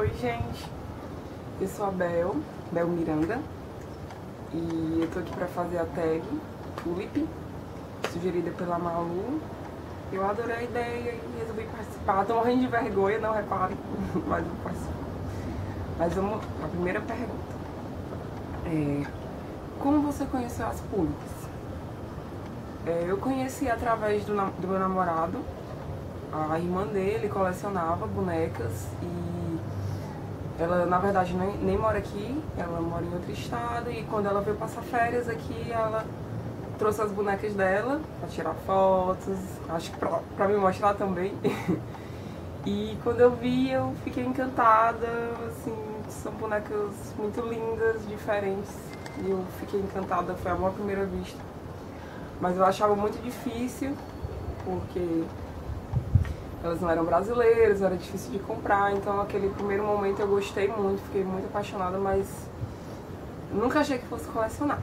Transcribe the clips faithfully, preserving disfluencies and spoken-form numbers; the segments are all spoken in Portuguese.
Oi gente, eu sou a Bel, Bel Miranda, e eu tô aqui pra fazer a tag Tulip, sugerida pela Malu. Eu adorei a ideia e resolvi participar. Tô morrendo de vergonha, não reparem, mas eu vou participar. Mas vamos à primeira pergunta. É, como você conheceu as Tulips? É, eu conheci através do, do meu namorado. A irmã dele colecionava bonecas e ela, na verdade, nem, nem mora aqui, ela mora em outro estado, e quando ela veio passar férias aqui, ela trouxe as bonecas dela pra tirar fotos, acho que pra, pra me mostrar também. E quando eu vi, eu fiquei encantada, assim, são bonecas muito lindas, diferentes, e eu fiquei encantada, foi amor à primeira vista. Mas eu achava muito difícil, porque elas não eram brasileiras, era difícil de comprar, então naquele primeiro momento eu gostei muito, fiquei muito apaixonada, mas nunca achei que fosse colecionar.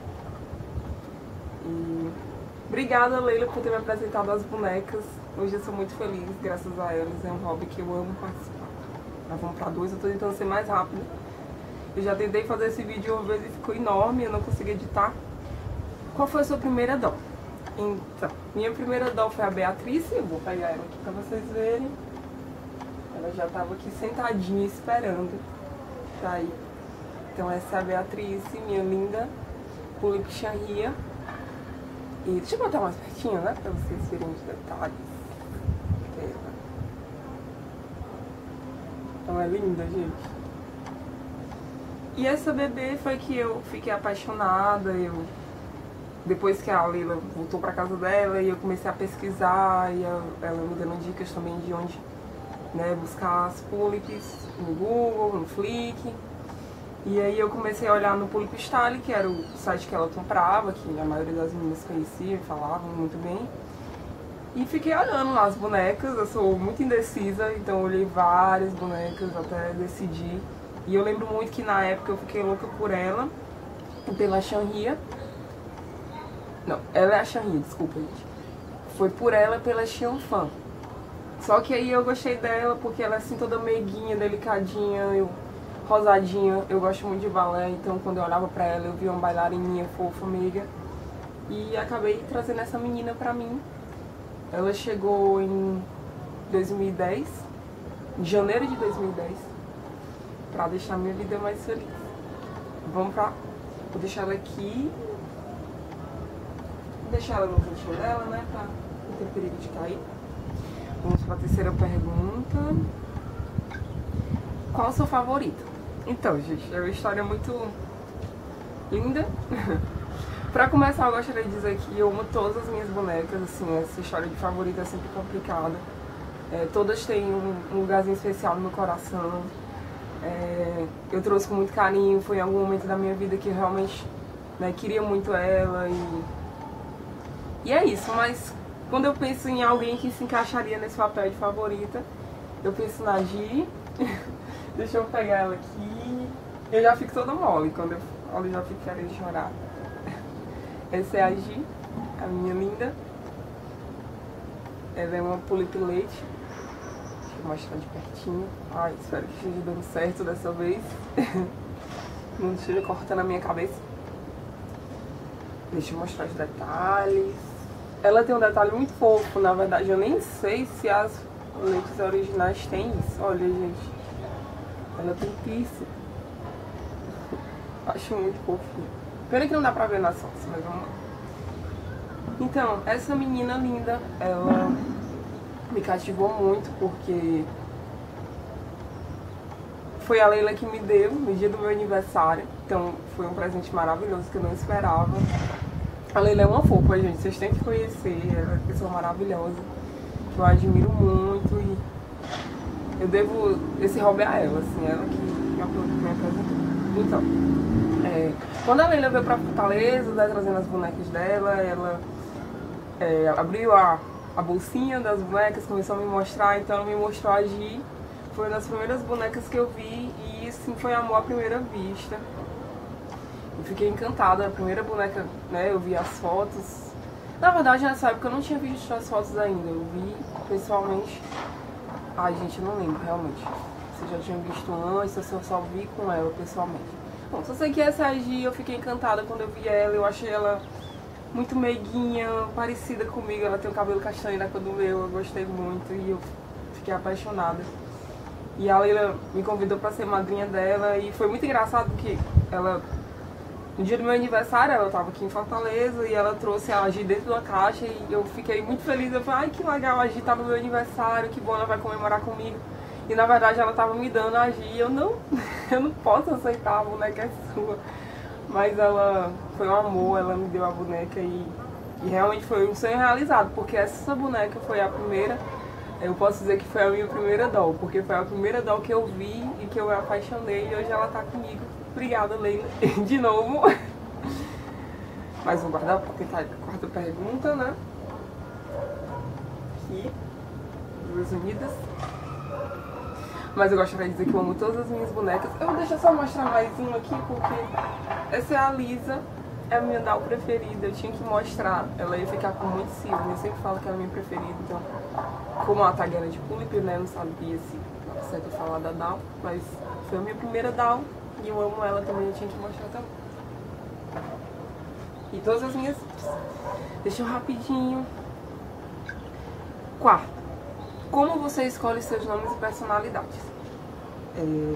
E obrigada, Leila, por ter me apresentado as bonecas. Hoje eu sou muito feliz, graças a elas, é um hobby que eu amo participar. Nós vamos pra dois, eu tô tentando ser mais rápida. Eu já tentei fazer esse vídeo uma vez e ficou enorme, eu não consegui editar. Qual foi a sua primeira dó? Então, minha primeira doll foi a Beatriz, eu vou pegar ela aqui pra vocês verem. Ela já tava aqui sentadinha esperando pra ir. Então essa é a Beatriz, minha linda Tulip Chanria. E deixa eu botar mais pertinho, né, pra vocês verem os detalhes. Então é linda, gente. E essa bebê foi que eu fiquei apaixonada, eu... Depois que a Leila voltou pra casa dela e eu comecei a pesquisar e ela me dando dicas também de onde, né, buscar as Tulips no Google, no Flick. E aí eu comecei a olhar no Tulip Style, que era o site que ela comprava, que a maioria das meninas conhecia e falavam muito bem. E fiquei olhando lá as bonecas, eu sou muito indecisa, então eu olhei várias bonecas até decidir. E eu lembro muito que na época eu fiquei louca por ela e pela Chanria. Não, ela é a Chanria, desculpa, gente. Foi por ela e pela Xianfan. Só que aí eu gostei dela porque ela é assim toda meiguinha, delicadinha, eu, rosadinha. Eu gosto muito de balé, então quando eu olhava pra ela eu via uma bailarininha fofa, meiga. E acabei trazendo essa menina pra mim. Ela chegou em dois mil e dez, em janeiro de dois mil e dez, pra deixar minha vida mais feliz. Vamos pra... Vou deixar ela aqui. Vou deixar ela no cantinho dela, né, pra não ter perigo de cair. Vamos para a terceira pergunta. Qual o seu favorito? Então, gente, é uma história muito linda. Pra começar, eu gostaria de dizer que eu amo todas as minhas bonecas, assim, essa história de favorita é sempre complicada. É, todas têm um, um lugarzinho especial no meu coração. É, eu trouxe com muito carinho, foi em algum momento da minha vida que eu realmente, né, queria muito ela e... E é isso, mas quando eu penso em alguém que se encaixaria nesse papel de favorita, eu penso na Gi. Deixa eu pegar ela aqui. Eu já fico toda mole quando eu olho, eu já fico querendo chorar. Essa é a Gi, a minha linda. Ela é uma Tulip leite. Deixa eu mostrar de pertinho. Ai, espero que esteja dando certo dessa vez. Não esteja cortando a minha cabeça. Deixa eu mostrar os detalhes. Ela tem um detalhe muito fofo, na verdade eu nem sei se as leites originais têm isso. Olha, gente, ela tem piercing. Acho muito fofinho. Pena que não dá pra ver nas fotos, mas vamos lá. Então, essa menina linda, ela me cativou muito porque foi a Leila que me deu no dia do meu aniversário. Então foi um presente maravilhoso que eu não esperava. A Leila é uma fofa, gente, vocês têm que conhecer, ela é uma pessoa maravilhosa, que eu admiro muito e eu devo esse hobby a ela, assim, ela que me apresentou. Então, é, quando a Leila veio pra Fortaleza, né, trazendo as bonecas dela, ela é, abriu a, a bolsinha das bonecas, começou a me mostrar, então ela me mostrou a Gi, foi uma das primeiras bonecas que eu vi e assim, foi amor à primeira vista. Eu fiquei encantada, a primeira boneca, né, eu vi as fotos. Na verdade, nessa época eu não tinha visto as fotos ainda, eu vi pessoalmente. Ai, gente, eu não lembro, realmente. se eu já tinha visto antes ou se eu só vi com ela pessoalmente. Bom, só sei que essa é a Gi, eu fiquei encantada quando eu vi ela, eu achei ela muito meiguinha, parecida comigo, ela tem o cabelo castanho na cor do meu, eu gostei muito e eu fiquei apaixonada. E a Leila me convidou pra ser madrinha dela e foi muito engraçado porque ela, no dia do meu aniversário, ela tava aqui em Fortaleza e ela trouxe a Gi dentro da caixa e eu fiquei muito feliz, eu falei, ai que legal, a Gi tá no meu aniversário, que bom, ela vai comemorar comigo. E na verdade ela tava me dando a Gi e eu não, eu não posso aceitar, a boneca é sua. Mas ela foi um amor, ela me deu a boneca e, e realmente foi um sonho realizado, porque essa boneca foi a primeira, eu posso dizer que foi a minha primeira doll, porque foi a primeira doll que eu vi e que eu me apaixonei e hoje ela tá comigo. Obrigada, Leila, de novo. Mas vou guardar pra tentar a quarta pergunta, né? Aqui, duas unidas. Mas eu gostaria de dizer que eu amo todas as minhas bonecas. Eu deixa eu só mostrar mais uma aqui, porque essa é a Lisa, é a minha doll preferida. Eu tinha que mostrar, ela ia ficar com muito ciúme. Eu sempre falo que ela é a minha preferida, então, como a tag era de Pulip, né, eu não sabia se era certo eu falar da doll, mas foi a minha primeira doll e eu amo ela também, eu tinha que mostrar também. E todas as minhas. Deixa eu rapidinho. Quarto. Como você escolhe seus nomes e personalidades? É...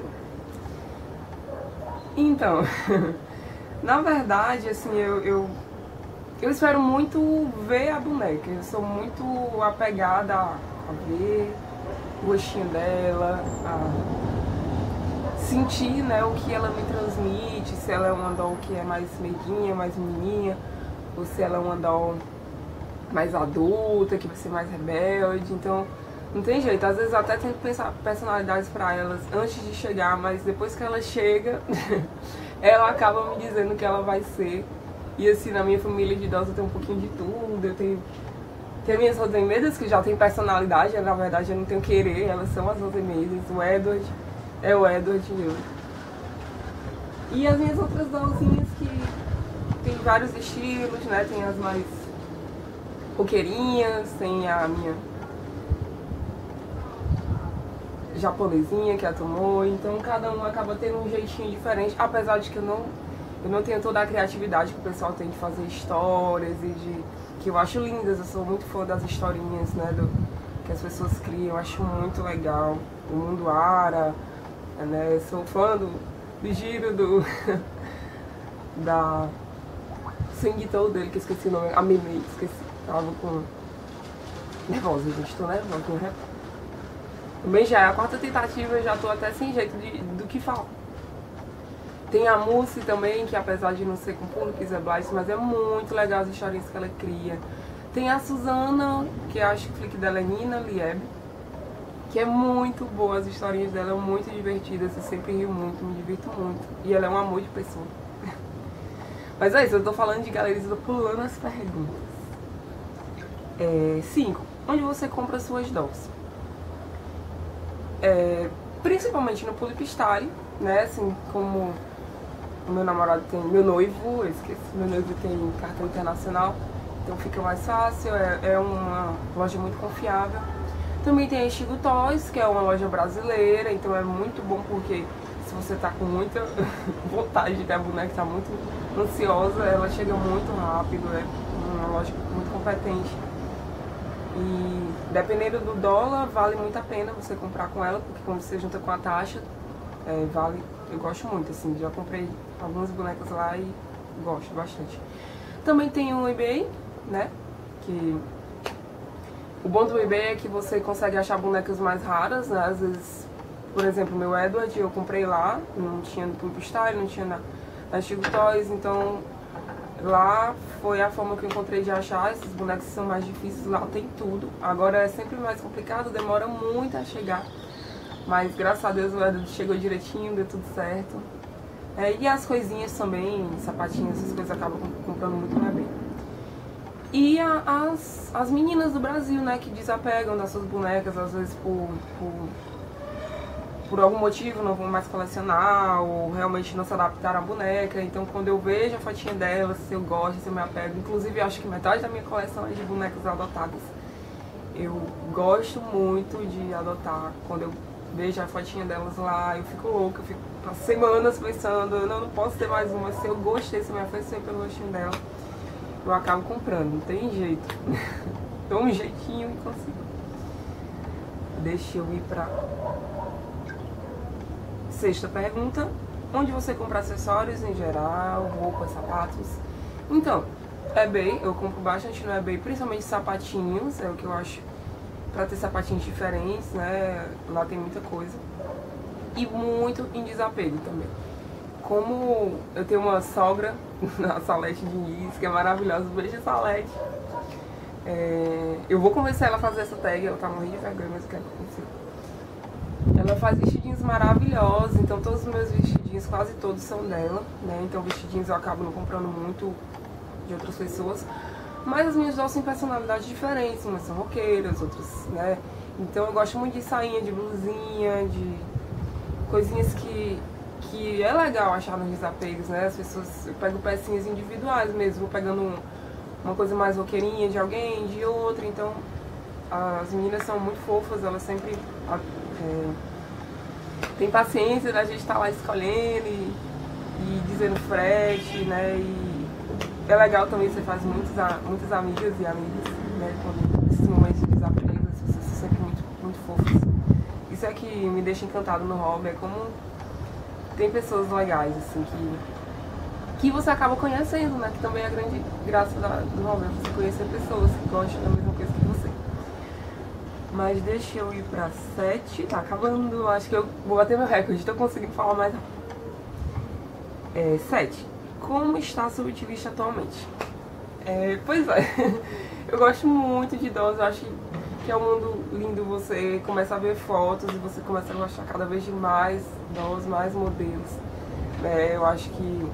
Então, na verdade, assim, eu, eu, eu espero muito ver a boneca. Eu sou muito apegada a, a ver o rostinho dela, a sentir, né, o que ela me transmite, se ela é uma doll que é mais meiguinha, mais menininha, ou se ela é uma doll mais adulta, que vai ser mais rebelde. Então, não tem jeito, às vezes eu até tento pensar personalidades pra elas antes de chegar, mas depois que ela chega, ela acaba me dizendo o que ela vai ser. E assim, na minha família de idosos eu tenho um pouquinho de tudo, eu tenho, tenho minhas rosemedas que já tem personalidade, na verdade eu não tenho querer, elas são as rosemedas, o Edward é o Edward e eu. E as minhas outras dollzinhas que tem vários estilos, né, tem as mais roqueirinhas, tem a minha japonesinha, que é a Tomoe, então cada um acaba tendo um jeitinho diferente, apesar de que eu não, eu não tenho toda a criatividade que o pessoal tem de fazer histórias e de... que eu acho lindas, eu sou muito fã das historinhas, né, do, que as pessoas criam, eu acho muito legal, o mundo Ara, né, sou fã do, do giro do... da... Senguitou dele, que eu esqueci o nome, a Mimei, esqueci, tava com... nervosa, gente, tô nervosa, né? Também já é a quarta tentativa, eu já tô até sem jeito de, do que falar. Tem a Mussi também, que apesar de não ser com público, é Blaise, mas é muito legal as historinhas que ela cria. Tem a Suzana, que eu acho que o flick dela é Nina Lieb, que é muito boa, as historinhas dela são muito divertidas, eu sempre rio muito, me divirto muito. E ela é um amor de pessoa. Mas é isso, eu tô falando de galerias, eu tô pulando as perguntas. É, cinco. Onde você compra suas dolls? É, principalmente no Pulip Style, né, assim, como o meu namorado tem, meu noivo, eu esqueci, meu noivo tem cartão internacional, então fica mais fácil, é, é uma loja muito confiável. Também tem a Estigo Toys, que é uma loja brasileira, então é muito bom porque se você tá com muita vontade de ter a boneca, tá muito ansiosa, ela chega muito rápido, é uma loja muito competente. E dependendo do dólar, vale muito a pena você comprar com ela, porque quando você junta com a taxa, é, vale, eu gosto muito, assim, já comprei algumas bonecas lá e gosto bastante. Também tem o eBay, né, que o bom do eBay é que você consegue achar bonecas mais raras, né, às vezes, por exemplo, meu Edward eu comprei lá, não tinha no Pulp Style, não tinha na, na Estigo Toys, então... lá foi a forma que eu encontrei de achar, esses bonecos são mais difíceis, lá tem tudo. Agora é sempre mais complicado, demora muito a chegar. Mas graças a Deus o Edward chegou direitinho, deu tudo certo. É, e as coisinhas também, sapatinhos, essas coisas acabam comprando muito na eBay. E a, as, as meninas do Brasil, né, que desapegam das suas bonecas, às vezes por... por por algum motivo não vão mais colecionar ou realmente não se adaptaram à boneca, então quando eu vejo a fotinha dela, se eu gosto, se eu me apego, inclusive eu acho que metade da minha coleção é de bonecas adotadas. Eu gosto muito de adotar, quando eu vejo a fotinha delas lá, eu fico louca, eu fico semanas pensando, eu não, não posso ter mais uma, se eu gostei, se eu me afeiçoei pelo rostinho dela, eu acabo comprando, não tem jeito. Dou um jeitinho e consigo. Deixa eu ir pra sexta pergunta. Onde você compra acessórios em geral, roupas, sapatos? Então, eBay, eu compro bastante no eBay, principalmente sapatinhos, é o que eu acho, pra ter sapatinhos diferentes, né? Lá tem muita coisa. E muito em desapego também. Como eu tenho uma sogra, a Salete Diniz, que é maravilhosa, beijo Salete. É, eu vou convencer ela a fazer essa tag, ela tá morrendo de vergonha, mas eu quero convencer. Ela faz vestidinhos maravilhosos, então todos os meus vestidinhos, quase todos são dela, né? Então vestidinhos eu acabo não comprando muito de outras pessoas. Mas as minhas duas têm personalidades diferentes, umas são roqueiras, outras, né? Então eu gosto muito de sainha, de blusinha, de coisinhas que, que é legal achar nos desapegos, né? As pessoas, eu pego pecinhas individuais mesmo, vou pegando um, uma coisa mais roqueirinha de alguém, de outra, então as meninas são muito fofas, elas sempre é, têm paciência da gente estar lá escolhendo e, e dizendo frete, né? E é legal também, você faz muitos, muitas amigas e amigos, né? Quando nesses momentos de desapego, as pessoas são sempre muito, muito fofas. Isso é que me deixa encantado no hobby, é como tem pessoas legais, assim, que, que você acaba conhecendo, né? Que também é a grande graça da, do hobby, é você conhecer pessoas que gostam da mesma coisa que você. Mas deixa eu ir pra sete, tá acabando, acho que eu vou bater meu recorde, tô conseguindo falar mais rápido. É, sete. Como está a sua utilista atualmente? É, pois é, eu gosto muito de dolls, eu acho que é um mundo lindo, você começa a ver fotos e você começa a gostar cada vez de mais dolls, mais modelos. É, eu acho que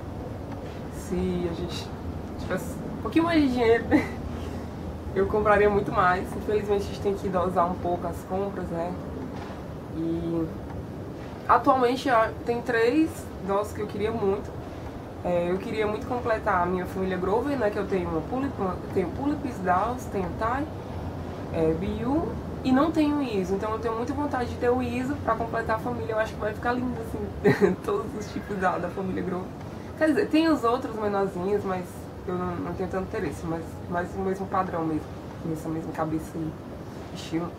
se a gente tivesse um pouquinho mais de dinheiro, eu compraria muito mais. Infelizmente a gente tem que dosar um pouco as compras, né? E atualmente tem três dolls que eu queria muito. É, eu queria muito completar a minha família Grover, né? Que eu tenho uma Pulip, uma, tenho Pulips, Dolls, tenho Tai, é, Biu e não tenho Iso. Então eu tenho muita vontade de ter o Iso pra completar a família. Eu acho que vai ficar lindo assim, todos os tipos da, da família Grover. Quer dizer, tem os outros menorzinhos, mas eu não, não tenho tanto interesse, mas, mas o mesmo padrão mesmo, nessa mesma cabeça e estilo.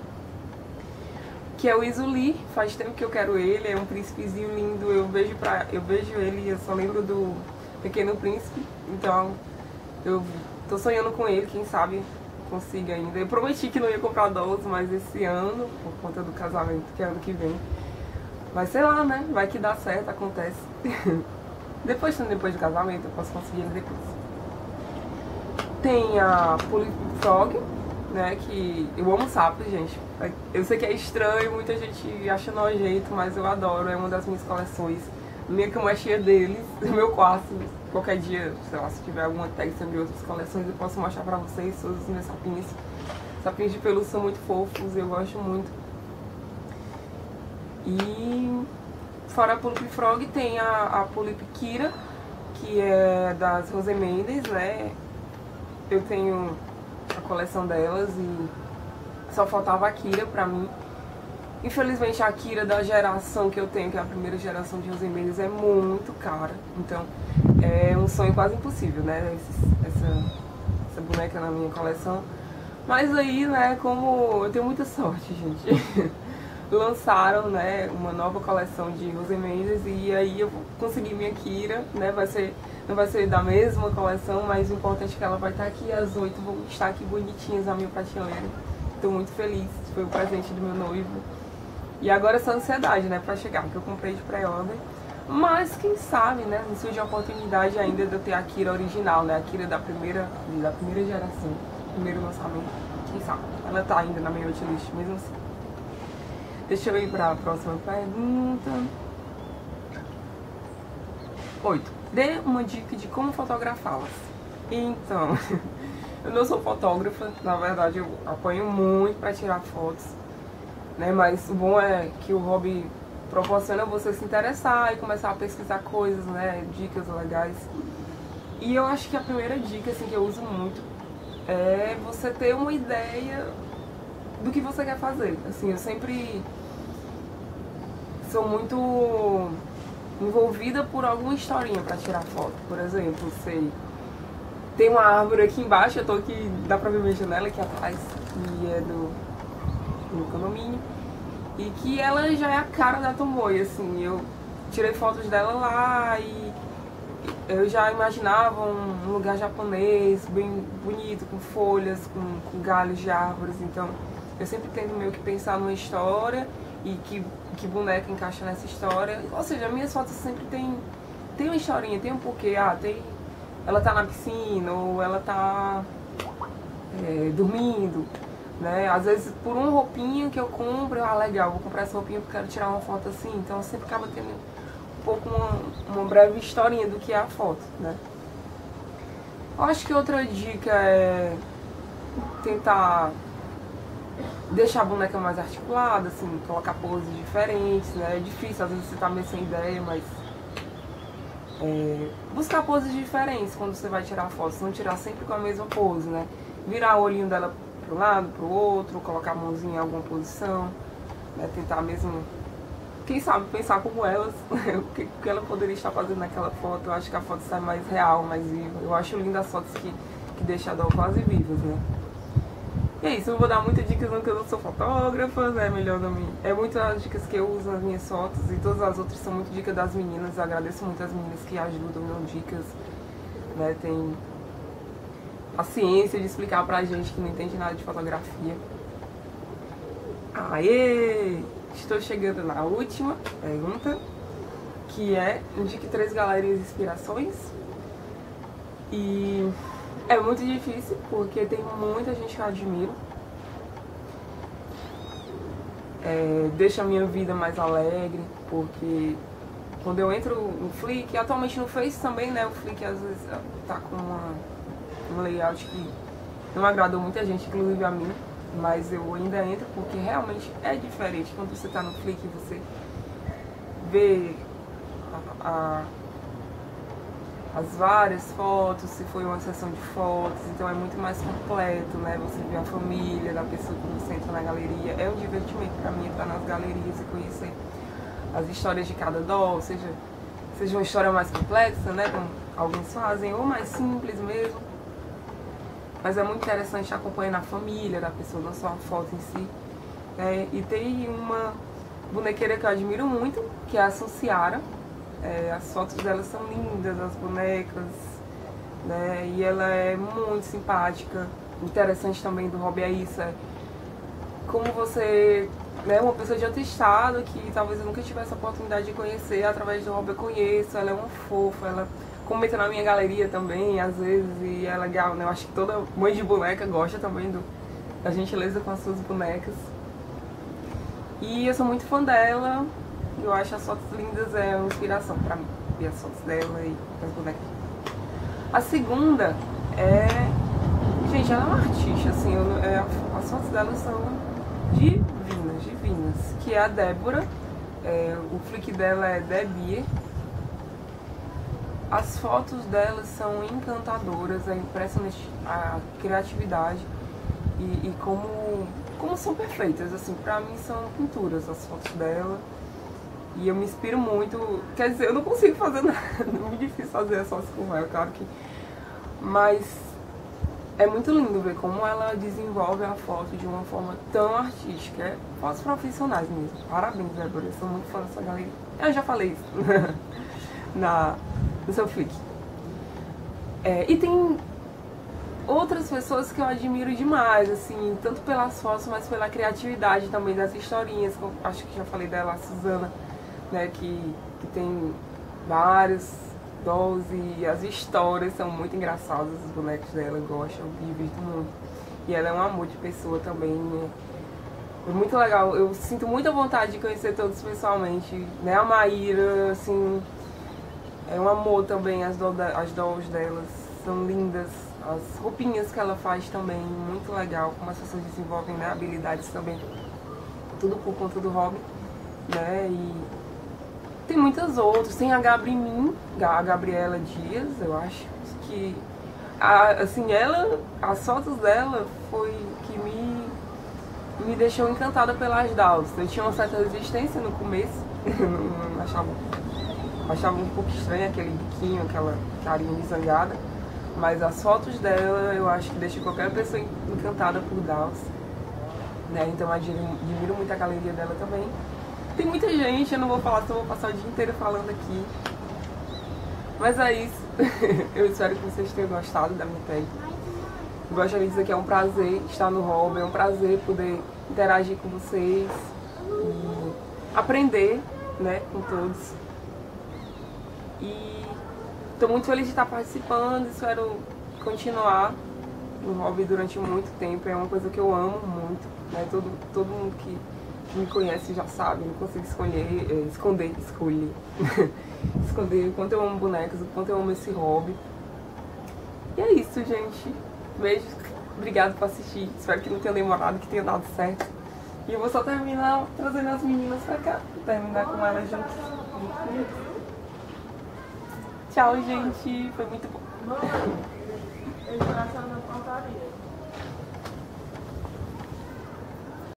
Que é o Iso Lee, faz tempo que eu quero ele, é um príncipezinho lindo, eu vejo, pra, eu vejo ele e eu só lembro do Pequeno Príncipe, então eu tô sonhando com ele, quem sabe consiga ainda. Eu prometi que não ia comprar dolls, mas esse ano, por conta do casamento, que é ano que vem, vai ser lá, né? Vai que dá certo, acontece. Depois, depois do casamento, eu posso conseguir ele depois. Tem a Pulip Frog, né, que eu amo sapos, gente. Eu sei que é estranho, muita gente acha nojento, mas eu adoro, é uma das minhas coleções. Minha cama é cheia deles, no meu quarto, qualquer dia, sei lá, se tiver alguma tag sobre outras coleções, eu posso mostrar pra vocês todos os meus sapinhos. Sapinhos de pelúcia são muito fofos, eu gosto muito. E fora a Pulip Frog tem a, a Pulip Kira, que é das Rose Mendes, né. Eu tenho a coleção delas e só faltava a Kira pra mim. Infelizmente a Kira da geração que eu tenho, que é a primeira geração de Rose Mendes, é muito cara. Então é um sonho quase impossível, né? Esse, essa, essa boneca na minha coleção. Mas aí, né, como eu tenho muita sorte, gente, lançaram, né, uma nova coleção de Rose Mendes e aí eu consegui minha Kira, né? Vai ser... Não vai ser da mesma coleção, mas o importante é que ela vai estar aqui às oito, vão estar aqui bonitinhas na minha prateleira. Estou muito feliz, foi o presente do meu noivo. E agora essa ansiedade, né, pra chegar, porque eu comprei de pré-order. Mas quem sabe, né, não surge a oportunidade ainda de eu ter a Kira original, né, a Kira da primeira, da primeira geração, primeiro lançamento. Quem sabe, ela tá ainda na minha wishlist, mesmo assim. Deixa eu ir pra próxima pergunta. oito. Dê uma dica de como fotografá-las. Então, eu não sou fotógrafa, na verdade eu apanho muito pra tirar fotos, né? Mas o bom é que o hobby proporciona você se interessar e começar a pesquisar coisas, né? Dicas legais. E eu acho que a primeira dica, assim, que eu uso muito é você ter uma ideia do que você quer fazer. Assim, eu sempre sou muito envolvida por alguma historinha pra tirar foto. Por exemplo, sei, tem uma árvore aqui embaixo, eu tô aqui, dá pra ver minha janela aqui atrás, que é do, do condomínio, e que ela já é a cara da Tomoe, assim, eu tirei fotos dela lá e eu já imaginava um lugar japonês, bem bonito, com folhas, com, com galhos de árvores, então eu sempre tento meio que pensar numa história e que, que boneca encaixa nessa história. Ou seja, minhas fotos sempre tem, tem uma historinha, tem um porquê, ah, tem, ela tá na piscina, ou ela tá é, dormindo, né? Às vezes por uma roupinha que eu compro, ah, legal, vou comprar essa roupinha porque eu quero tirar uma foto assim, então eu sempre acaba tendo um pouco uma, uma breve historinha do que é a foto, né? Eu acho que outra dica é tentar deixar a boneca mais articulada, assim, colocar poses diferentes, né? É difícil, às vezes você tá meio sem ideia, mas é, buscar poses diferentes quando você vai tirar fotos, não tirar sempre com a mesma pose, né? Virar o olhinho dela pro lado, pro outro, colocar a mãozinha em alguma posição, né? Tentar mesmo, quem sabe, pensar como elas, o que, que ela poderia estar fazendo naquela foto. Eu acho que a foto sai mais real, mais viva. Eu acho lindas as fotos que, que deixam a doll quase vivas, né? E é isso, não vou dar muitas dicas não, porque eu não sou fotógrafa, né? É melhor não me... É muitas as dicas que eu uso nas minhas fotos e todas as outras são muito dicas das meninas. Eu agradeço muito as meninas que ajudam, dão dicas, né? Tem a ciência de explicar pra gente que não entende nada de fotografia. Aê! Estou chegando na última pergunta, que é: indique três galerias de inspirações. E é muito difícil, porque tem muita gente que eu admiro. É, deixa a minha vida mais alegre, porque quando eu entro no Flickr, atualmente no Face também, né? O Flickr às vezes tá com uma, um layout que não agradou muita gente, inclusive a mim. Mas eu ainda entro porque realmente é diferente. Quando você tá no Flickr, você vê a, a, as várias fotos, se foi uma sessão de fotos, então é muito mais completo, né? Você vê a família da pessoa quando você entra na galeria. É um divertimento pra mim entrar nas galerias e conhecer as histórias de cada doll, seja, seja uma história mais complexa, né? Como alguns fazem, ou mais simples mesmo. Mas é muito interessante acompanhar a família da pessoa, não só a foto em si. É, e tem uma bonequeira que eu admiro muito, que é a Sunciara. É, as fotos dela são lindas, as bonecas, né? E ela é muito simpática. Interessante também do hobby é isso, é como você, né, uma pessoa de outro estado que talvez eu nunca tivesse a oportunidade de conhecer, através do hobby eu conheço. Ela é uma fofa, ela comenta na minha galeria também, às vezes, e é legal, né? Eu acho que toda mãe de boneca gosta também do, da gentileza com as suas bonecas. E eu sou muito fã dela, eu acho as fotos lindas, é uma inspiração pra mim, ver as fotos dela e as bonecas. A segunda é... Gente, ela é uma artista, assim, eu, é, as fotos dela são divinas, divinas, que é a Débora, é, o Flickr dela é Debier. As fotos delas são encantadoras, é impressionante a criatividade e, e como, como são perfeitas, assim, pra mim são pinturas as fotos dela. E eu me inspiro muito, quer dizer, eu não consigo fazer nada, é muito difícil fazer as fotos com ela, claro que... Mas é muito lindo ver como ela desenvolve a foto de uma forma tão artística, é fotos profissionais mesmo. Parabéns, Débora, eu sou muito fã dessa galeria. Eu já falei isso na... no seu Flickr. É, e tem outras pessoas que eu admiro demais, assim, tanto pelas fotos, mas pela criatividade também das historinhas, que eu acho que já falei dela, a Suzana, né, que, que tem vários dolls e as histórias são muito engraçadas, os bonecos dela, eu gosto, eu me divirto muito. E ela é um amor de pessoa também, né? É muito legal, eu sinto muita vontade de conhecer todos pessoalmente, né, a Maíra, assim... É um amor também, as, do, as dolls delas são lindas, as roupinhas que ela faz também, muito legal, como as pessoas desenvolvem, né, habilidades também, tudo por conta do hobby, né, e tem muitas outras, tem a Gabri Min, a Gabriela Dias, eu acho que, a, assim, ela, as fotos dela foi que me, me deixou encantada pelas dolls. Eu tinha uma certa resistência no começo, não, não achava, achava um pouco estranho aquele biquinho, aquela carinha zangada, mas as fotos dela eu acho que deixam qualquer pessoa encantada por dolls, né? Então eu admiro, admiro muito a galeria dela também. Tem muita gente, eu não vou falar, só vou passar o dia inteiro falando aqui. Mas é isso. Eu espero que vocês tenham gostado da minha tag. Gostaria de dizer que é um prazer estar no hobby, é um prazer poder interagir com vocês e aprender, né, com todos. E estou muito feliz de estar participando, espero continuar no hobby durante muito tempo. É uma coisa que eu amo muito, né? Todo, todo mundo que me conhece já sabe, não consigo escolher, é, esconder, escolher, esconder o quanto eu amo bonecas, o quanto eu amo esse hobby. E é isso, gente. Beijos, obrigado por assistir. Espero que não tenha demorado, que tenha dado certo. E eu vou só terminar trazendo as meninas pra cá, terminar com elas juntas. Tchau, gente. Foi muito bom. Mãe, eles passaram na portaria.